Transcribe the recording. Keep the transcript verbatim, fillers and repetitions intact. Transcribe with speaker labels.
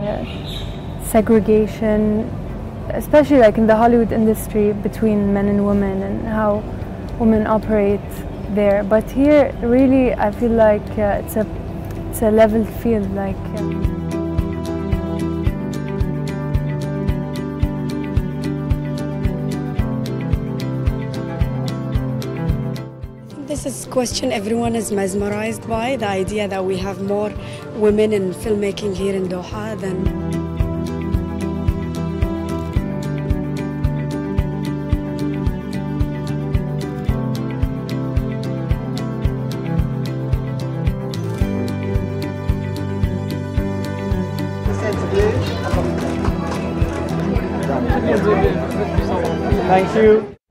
Speaker 1: uh, segregation, especially like in the Hollywood industry, between men and women and how women operate there. But here, really, I feel like uh, it's a it's a level field. Like. Uh,
Speaker 2: This is a question everyone is mesmerized by, the idea that we have more women in filmmaking here in Doha than...
Speaker 3: Thank you.